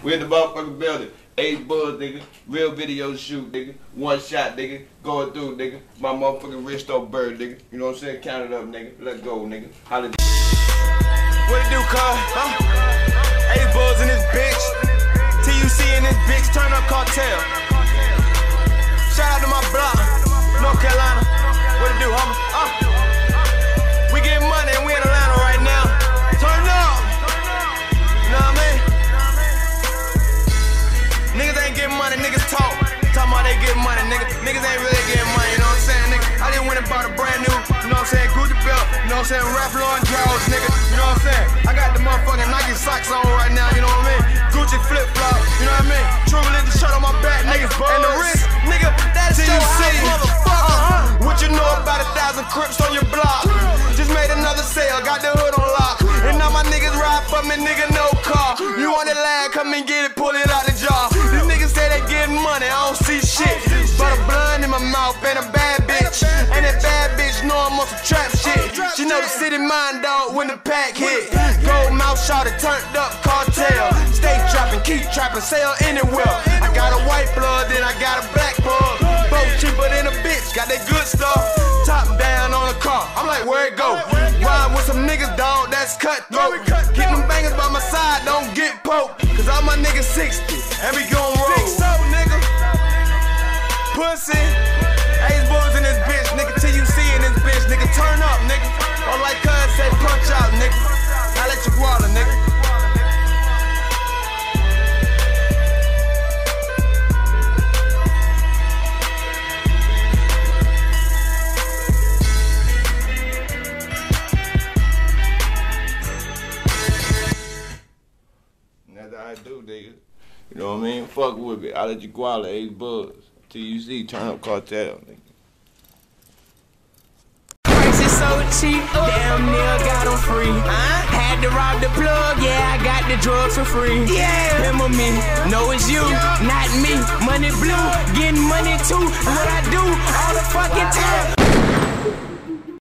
We in the motherfucking building. Aace Boogz, nigga. Real video shoot, nigga. One shot, nigga. Going through, nigga. My motherfucking wrist off bird, nigga. You know what I'm saying? Count it up, nigga. Let's go, nigga. Holla. What it do, cuz? Aace Boogz in this bitch. TUC in this bitch. Turn up cartel. Shout out to my block, North Carolina. What it do, homie? We get money and we in Atlanta right now. Turn up. You know what I mean? Niggas ain't getting money, niggas talk. Talking about they get money, nigga. Niggas ain't really getting money, you know what I'm saying, nigga? I just went and bought a brand new, you know what I'm saying, Gucci belt, you know what I'm saying, Ralph Lauren drawers, nigga. You know what I'm saying? I got the motherfucking Nike socks on right now, you know what I mean? Gucci flip-flop, you know what I mean? True religion shirt on my back, nigga. And the wrist, nigga, that's your house, motherfucker. What you know about 1,000 Crips on your block? Just made another sale, got the hood on lock. And now my niggas ride for me, nigga, no car. You want that lad, come and get it, pull it out the jar. These niggas say they getting money, I don't see shit. But a blunt in my mouth and a bad bitch. And that bad bitch know I'm on some trap shit. She know the city mind dog when the pack hit. Gold mouth shot it, turned up cartel. Stay trapping, keep trapping, sell anywhere. I got a white blood, then I got a black plug. Both cheaper than a bitch, got that good stuff. Top down on the car, I'm like, where it go? Ride with some niggas, dog, that's cutthroat. Keep them bangers by my side, don't get poked. Cause all my niggas 60, and we gon' roll. Nigga. Pussy. Aace Boogz in this bitch, nigga. TUC in this bitch, nigga. Turn up, nigga. Or like cuz said, punch out, nigga. I let you water, nigga. That's how I do, nigga. You know what I mean? Fuck with it. I let you guala, Aace Boogz. TUC, turn up cartel, nigga. Price is so cheap, damn near got them free. Had to rob the plug, yeah, I got the drugs for free. Yeah, remember me, know it's you, not me. Money blue, getting money too. What I do all the fucking time.